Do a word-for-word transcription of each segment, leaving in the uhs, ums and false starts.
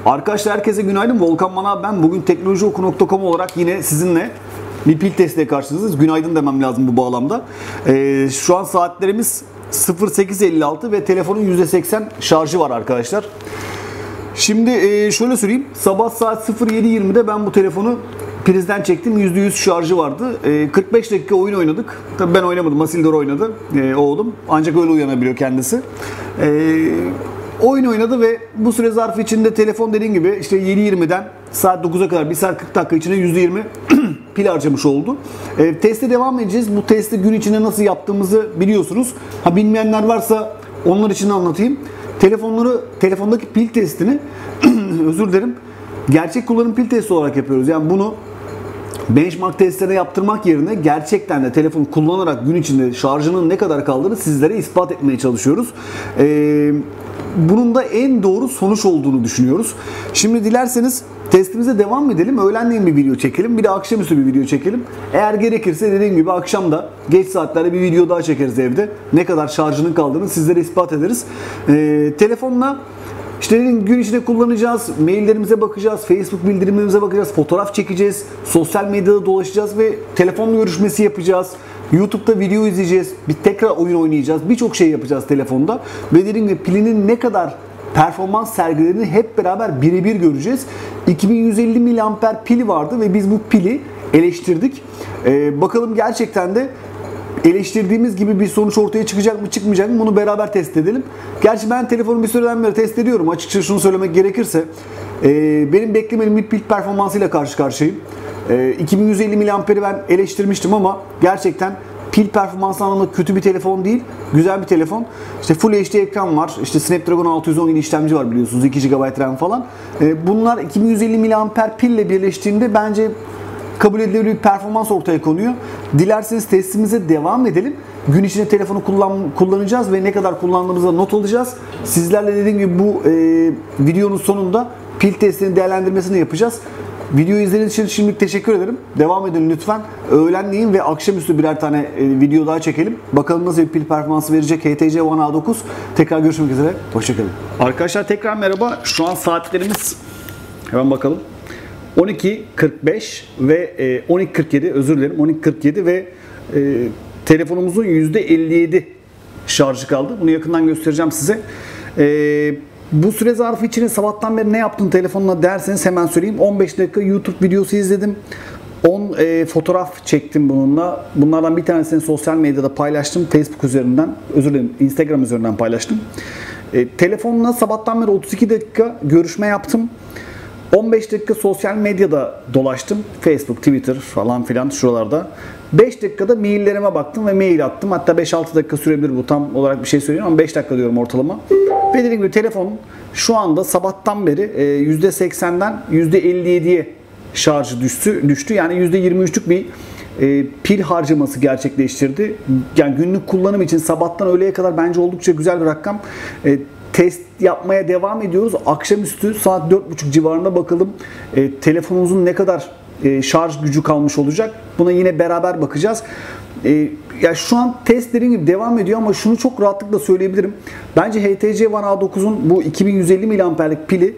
Arkadaşlar herkese günaydın. Volkan Manav ben. Bugün teknoloji oku nokta com olarak yine sizinle bir pil testiyle karşınızdayız. Günaydın demem lazım bu bağlamda. Ee, şu an saatlerimiz sıfır sekiz elli altı ve telefonun yüzde seksen şarjı var arkadaşlar. Şimdi e, şöyle söyleyeyim. Sabah saat sıfır yedi yirmide ben bu telefonu prizden çektim. yüzde yüz şarjı vardı. E, kırk beş dakika oyun oynadık. Tabii ben oynamadım. Masildor oynadı. E, oğlum. Ancak öyle uyanabiliyor kendisi. E, oyun oynadı ve bu süre zarfı içinde telefon dediğim gibi işte yedi yirmiden saat dokuza kadar bir saat kırk dakika içinde yüzde yirmi pil harcamış oldu. E, teste devam edeceğiz. Bu testi gün içinde nasıl yaptığımızı biliyorsunuz. Ha bilmeyenler varsa onlar için anlatayım. Telefonları, telefondaki pil testini özür dilerim. Gerçek kullanım pil testi olarak yapıyoruz. Yani bunu benchmark testlerine yaptırmak yerine gerçekten de telefonu kullanarak gün içinde şarjının ne kadar kaldığını sizlere ispat etmeye çalışıyoruz. Ee, bunun da en doğru sonuç olduğunu düşünüyoruz. Şimdi dilerseniz testimize devam edelim. Öğlenleyin bir video çekelim. Bir de akşamüstü bir video çekelim. Eğer gerekirse dediğim gibi akşam da geç saatlerde bir video daha çekeriz evde. Ne kadar şarjının kaldığını sizlere ispat ederiz. Ee, telefonla İşte gün içinde kullanacağız, maillerimize bakacağız, Facebook bildirimlerimize bakacağız, fotoğraf çekeceğiz, sosyal medyada dolaşacağız ve telefonla görüşmesi yapacağız. YouTube'da video izleyeceğiz, bir tekrar oyun oynayacağız, birçok şey yapacağız telefonda. Ve dediğim gibi pilinin ne kadar performans sergilediğini hep beraber birebir göreceğiz. iki bin yüz elli miliamper pili vardı ve biz bu pili eleştirdik. Ee, bakalım gerçekten de eleştirdiğimiz gibi bir sonuç ortaya çıkacak mı çıkmayacak mı bunu beraber test edelim. Gerçi ben telefonu bir süreden beri test ediyorum. Açıkçası şunu söylemek gerekirse e, benim beklemediğim bir pil performansıyla karşı karşıyayım. E, iki bin yüz elli miliamperi ben eleştirmiştim ama gerçekten pil performansı anlamında kötü bir telefon değil. Güzel bir telefon. İşte Full H D ekran var. İşte Snapdragon altı yüz on yedi işlemci var biliyorsunuz. iki gigabayt RAM falan. E, bunlar iki bin yüz elli miliamper pille birleştiğinde bence kabul edilebilir bir performans ortaya konuyor. Dilerseniz testimize devam edelim. Gün içinde telefonu kullan, kullanacağız ve ne kadar kullandığımızda not alacağız. Sizlerle dediğim gibi bu e, videonun sonunda pil testinin değerlendirmesini yapacağız. Videoyu izlediğiniz için şimdilik teşekkür ederim. Devam edin lütfen. Öğlenleyin ve akşamüstü birer tane e, video daha çekelim. Bakalım nasıl bir pil performansı verecek H T C One A dokuz. Tekrar görüşmek üzere. Hoşçakalın. Arkadaşlar tekrar merhaba. Şu an saatlerimiz hemen bakalım. on iki kırk beş ve on iki kırk yedi özür dilerim on iki kırk yedi ve e, telefonumuzun yüzde elli yedi şarjı kaldı. Bunu yakından göstereceğim size. E, bu süre zarfı içinde sabahtan beri ne yaptın telefonla derseniz hemen söyleyeyim. on beş dakika YouTube videosu izledim. on e, fotoğraf çektim bununla. Bunlardan bir tanesini sosyal medyada paylaştım. Facebook üzerinden, özür dilerim Instagram üzerinden paylaştım. E, telefonla sabahtan beri otuz iki dakika görüşme yaptım. on beş dakika sosyal medyada dolaştım. Facebook, Twitter falan filan şuralarda. beş dakikada maillerime baktım ve mail attım. Hatta beş altı dakika sürebilir bu tam olarak bir şey söylüyorum ama beş dakika diyorum ortalama. Ve dediğim gibi telefonum şu anda sabahtan beri yüzde seksenden yüzde elli yediye şarjı düştü. düştü. Yani yüzde yirmi üçlük bir e, pil harcaması gerçekleştirdi. Yani günlük kullanım için sabahtan öğleye kadar bence oldukça güzel bir rakam. E, Test yapmaya devam ediyoruz. Akşamüstü saat dört buçuk civarında bakalım e, telefonumuzun ne kadar e, şarj gücü kalmış olacak. Buna yine beraber bakacağız. E, ya şu an test dediğim gibi devam ediyor ama şunu çok rahatlıkla söyleyebilirim. Bence H T C One A dokuzun bu iki bin yüz elli miliamperlik pili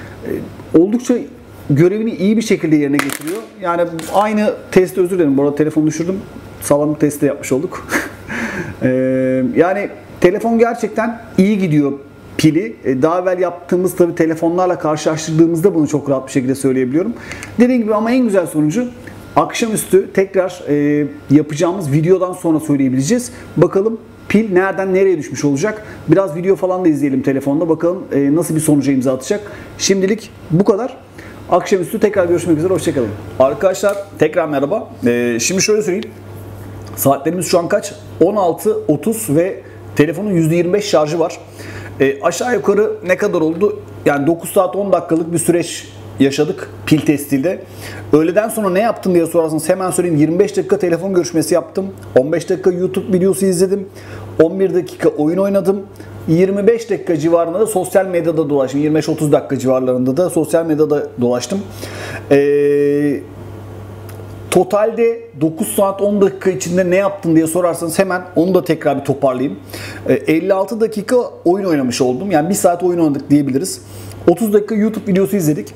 e, oldukça görevini iyi bir şekilde yerine getiriyor. Yani aynı testi özür dilerim. Bu arada telefonu düşürdüm. Sağlam bir test de yapmış olduk. e, yani telefon gerçekten iyi gidiyor. Pili. Daha evvel yaptığımız tabii telefonlarla karşılaştırdığımızda bunu çok rahat bir şekilde söyleyebiliyorum. Dediğim gibi ama en güzel sonucu akşamüstü tekrar e, yapacağımız videodan sonra söyleyebileceğiz. Bakalım pil nereden nereye düşmüş olacak. Biraz video falan da izleyelim telefonda. Bakalım e, nasıl bir sonuca imza atacak. Şimdilik bu kadar. Akşamüstü tekrar görüşmek üzere. Hoşçakalın. Arkadaşlar tekrar merhaba. E, şimdi şöyle söyleyeyim. Saatlerimiz şu an kaç? on altı otuz ve telefonun yüzde yirmi beş şarjı var. E, aşağı yukarı ne kadar oldu? Yani dokuz saat on dakikalık bir süreç yaşadık pil testiyle. Öğleden sonra ne yaptım diye sorarsanız hemen söyleyeyim. yirmi beş dakika telefon görüşmesi yaptım. on beş dakika YouTube videosu izledim. on bir dakika oyun oynadım. yirmi beş dakika civarında da sosyal medyada dolaştım. yirmi beş otuz dakika civarlarında da sosyal medyada dolaştım. Eee totalde dokuz saat on dakika içinde ne yaptın diye sorarsanız hemen onu da tekrar bir toparlayayım. elli altı dakika oyun oynamış oldum. Yani bir saat oyun oynadık diyebiliriz. otuz dakika YouTube videosu izledik.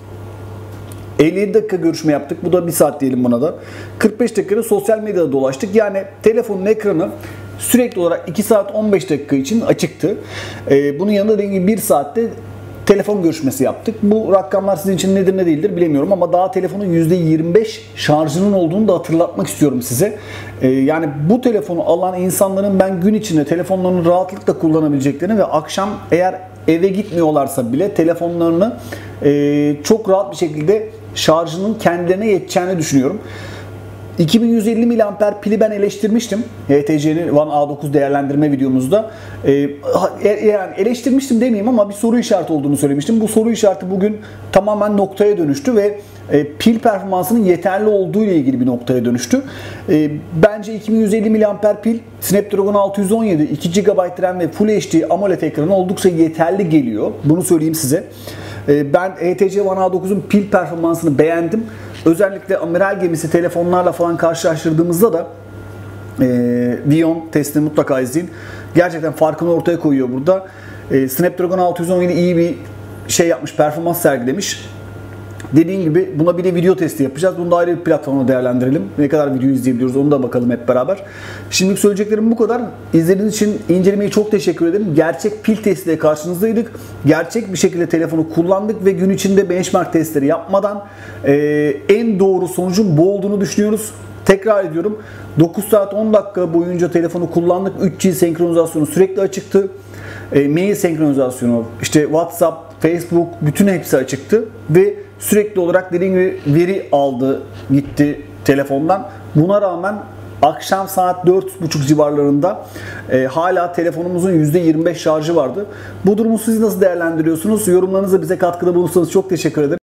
elli yedi dakika görüşme yaptık. Bu da bir saat diyelim buna da. kırk beş dakikada sosyal medyada dolaştık. Yani telefonun ekranı sürekli olarak iki saat on beş dakika için açıktı. Bunun yanında dediğim gibi bir saatte telefon görüşmesi yaptık. Bu rakamlar sizin için nedir ne değildir bilemiyorum ama daha telefonun yüzde yirmi beş şarjının olduğunu da hatırlatmak istiyorum size. Ee, yani bu telefonu alan insanların ben gün içinde telefonlarını rahatlıkla kullanabileceklerini ve akşam eğer eve gitmiyorlarsa bile telefonlarını e, çok rahat bir şekilde şarjının kendilerine yeteceğini düşünüyorum. iki bin yüz elli miliamper pili ben eleştirmiştim. H T C'nin One A dokuz değerlendirme videomuzda. Ee, yani eleştirmiştim demeyeyim ama bir soru işareti olduğunu söylemiştim. Bu soru işareti bugün tamamen noktaya dönüştü ve e, pil performansının yeterli olduğu ile ilgili bir noktaya dönüştü. E, bence iki bin yüz elli miliamper pil Snapdragon altı yüz on yedi, iki gigabayt RAM ve Full H D AMOLED ekranı oldukça yeterli geliyor. Bunu söyleyeyim size. E, ben H T C One A dokuzun pil performansını beğendim. Özellikle amiral gemisi telefonlarla falan karşılaştırdığımızda da e, Vion testini mutlaka izleyin. Gerçekten farkını ortaya koyuyor burada. E, Snapdragon altı yüz on yedi iyi bir şey yapmış, performans sergilemiş. Dediğim gibi buna bir de video testi yapacağız. Bunu da ayrı bir platformda değerlendirelim. Ne kadar video izleyebiliyoruz onu da bakalım hep beraber. Şimdilik söyleyeceklerim bu kadar. İzlediğiniz için incelemeye çok teşekkür ederim. Gerçek pil testiyle karşınızdaydık. Gerçek bir şekilde telefonu kullandık ve gün içinde benchmark testleri yapmadan e, en doğru sonucun bu olduğunu düşünüyoruz. Tekrar ediyorum. dokuz saat on dakika boyunca telefonu kullandık. üç G senkronizasyonu sürekli açıktı. E, mail senkronizasyonu, işte WhatsApp, Facebook bütün hepsi açıktı ve sürekli olarak dediğim gibi veri aldı gitti telefondan. Buna rağmen akşam saat dört buçuk civarlarında e, hala telefonumuzun yüzde yirmi beş şarjı vardı. Bu durumu siz nasıl değerlendiriyorsunuz? Yorumlarınızla bize katkıda bulursanız çok teşekkür ederim.